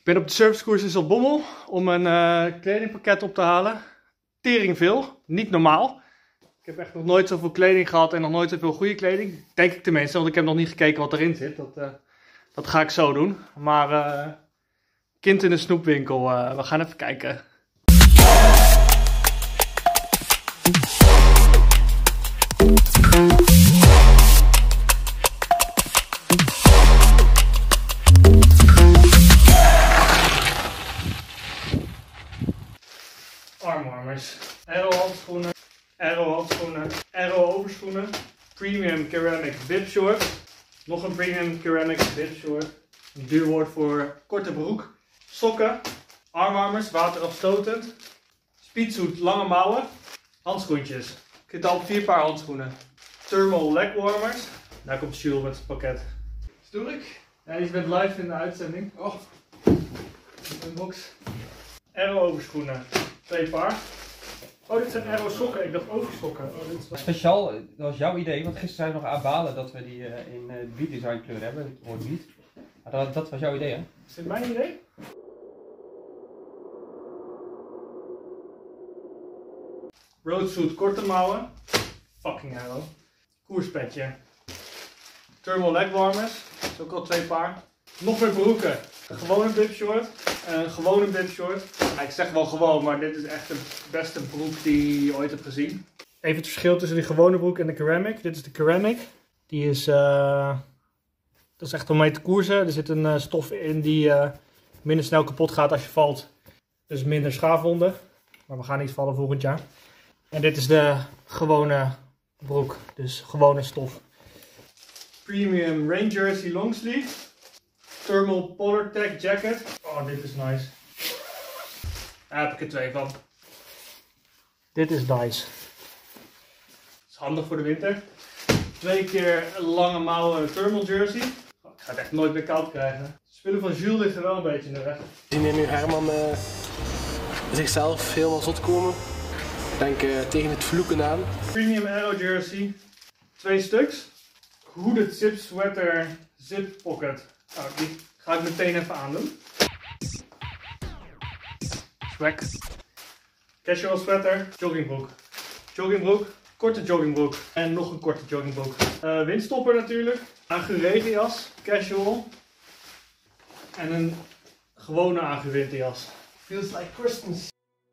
Ik ben op de servicekoers in Zaltbommel om een kledingpakket op te halen. Tering veel, niet normaal. Ik heb echt nog nooit zoveel kleding gehad en nog nooit zoveel goede kleding. Denk ik tenminste, want ik heb nog niet gekeken wat erin zit. Dat ga ik zo doen. Maar kind in de snoepwinkel, we gaan even kijken. Armwarmers, Aero handschoenen, Aero handschoenen, Aero overschoenen, Premium Ceramic Bib Short, nog een Premium Ceramic Bib Short, een duur woord voor korte broek, sokken, armwarmers, waterafstotend, speedsuit lange mouwen, handschoentjes. Ik zit al op 4 paar handschoenen, thermal leg warmers, daar komt Jules met het pakket. Stoer ik? Ja, je bent live in de uitzending. Oh. Een box. Aero overschoenen. 2 paar. Oh, dit zijn Aero sokken. Ik dacht oversokken. Oh, dit is... Speciaal, dat was jouw idee, want gisteren zijn we nog aan balen dat we die in Beat Design kleur hebben, het woord Beat. Maar dat was jouw idee, hè? Is dit mijn idee? Roadsuit korte mouwen. Fucking Aero. Koerspetje. Thermal leg warmers. Dat is ook al 2 paar. Nog meer broeken. Een gewone bib short. Een gewone bib short. Ja, ik zeg wel gewoon, maar dit is echt de beste broek die je ooit hebt gezien. Even het verschil tussen die gewone broek en de ceramic. Dit is de ceramic. Die is, dat is echt om mee te koersen. Er zit een stof in die minder snel kapot gaat als je valt. Dus minder schaafwonden. Maar we gaan niet vallen volgend jaar. En dit is de gewone broek. Dus gewone stof. Premium Rain Jersey longsleeve. Thermal Polartec jacket. Oh, dit is nice. Daar heb ik er 2 van. Dit is nice. Dat is handig voor de winter. 2 keer lange mouwen thermal jersey. Oh, ik ga het echt nooit meer koud krijgen. De spullen van Jules liggen wel een beetje in de weg. We zien hier nu Herman zichzelf helemaal zot komen. Ik denk tegen het vloeken aan. Premium Aero jersey. 2 stuks. Hooded zip sweater zip pocket. Nou, die ga ik meteen even aandoen. Swag. Casual sweater. Joggingbroek. Joggingbroek. Korte joggingbroek. En nog een korte joggingbroek. Windstopper natuurlijk. Agu regenjas. Casual. En een gewone Agu winterjas. Feels like Christmas.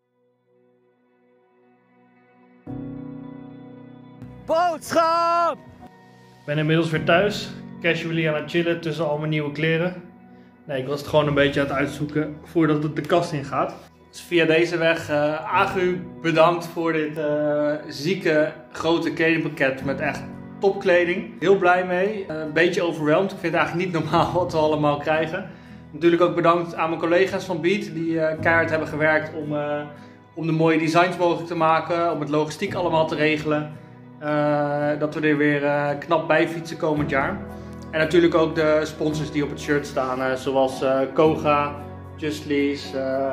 Boodschap! Ik ben inmiddels weer thuis. Casually aan het chillen tussen al mijn nieuwe kleren. Nee, ik was het gewoon een beetje aan het uitzoeken voordat het de kast in gaat. Dus via deze weg, Agu, bedankt voor dit zieke grote kledingpakket met echt topkleding. Heel blij mee. Een beetje overweldigd. Ik vind het eigenlijk niet normaal wat we allemaal krijgen. Natuurlijk ook bedankt aan mijn collega's van Beat die keihard hebben gewerkt om de mooie designs mogelijk te maken. Om het logistiek allemaal te regelen. Dat we er weer knap bij fietsen komend jaar. En natuurlijk ook de sponsors die op het shirt staan, zoals Koga, Just Lease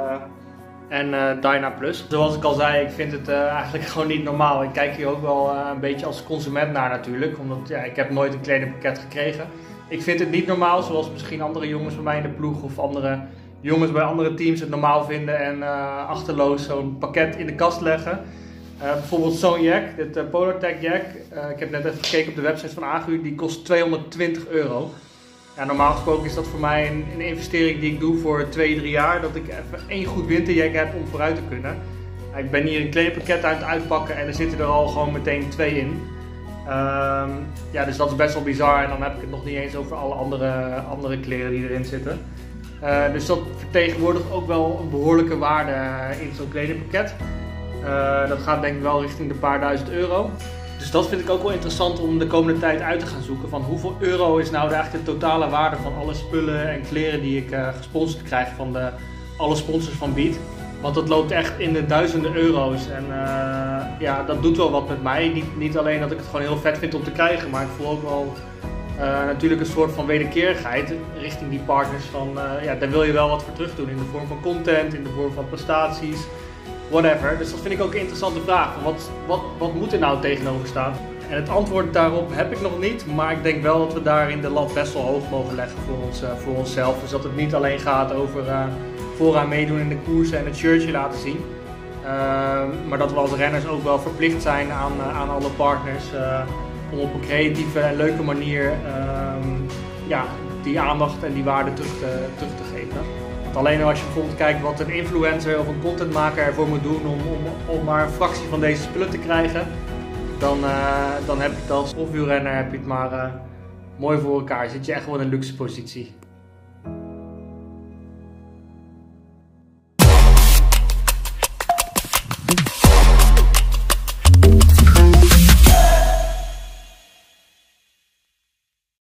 en Dyna Plus. Zoals ik al zei, ik vind het eigenlijk gewoon niet normaal. Ik kijk hier ook wel een beetje als consument naar natuurlijk, omdat ja, ik heb nooit een kledingpakket gekregen. Ik vind het niet normaal, zoals misschien andere jongens bij mij in de ploeg of andere jongens bij andere teams het normaal vinden en achterloos zo'n pakket in de kast leggen. Bijvoorbeeld zo'n jack, dit Polartec jack. Ik heb net even gekeken op de website van Agu, die kost €220. Ja, normaal gesproken is dat voor mij een investering die ik doe voor 2-3 jaar. Dat ik even 1 goed winterjack heb om vooruit te kunnen. Ik ben hier een kledingpakket aan het uitpakken en er zitten er al gewoon meteen 2 in. Ja, dus dat is best wel bizar en dan heb ik het nog niet eens over alle andere kleren die erin zitten. Dus dat vertegenwoordigt ook wel een behoorlijke waarde in zo'n kledingpakket. Dat gaat denk ik wel richting de paar duizend euro. Dus dat vind ik ook wel interessant om de komende tijd uit te gaan zoeken. Van hoeveel euro is nou eigenlijk de totale waarde van alle spullen en kleren die ik gesponsord krijg van alle sponsors van Beat. Want dat loopt echt in de duizenden euro's. En ja, dat doet wel wat met mij. Niet alleen dat ik het gewoon heel vet vind om te krijgen, maar ik voel ook wel natuurlijk een soort van wederkerigheid richting die partners. Van ja, daar wil je wel wat voor terug doen in de vorm van content, in de vorm van prestaties. Whatever. Dus dat vind ik ook een interessante vraag. Wat moet er nou tegenover staan? En het antwoord daarop heb ik nog niet, maar ik denk wel dat we daarin de lat best wel hoog mogen leggen voor onszelf. Dus dat het niet alleen gaat over vooraan meedoen in de koersen en het shirtje laten zien. Maar dat we als renners ook wel verplicht zijn aan alle partners om op een creatieve en leuke manier die aandacht en die waarde terug te geven. Want alleen als je bijvoorbeeld kijkt wat een influencer of een contentmaker ervoor moet doen om maar een fractie van deze spullen te krijgen, dan heb je het als profwielrenner het maar mooi voor elkaar. Zit je echt wel in een luxe positie.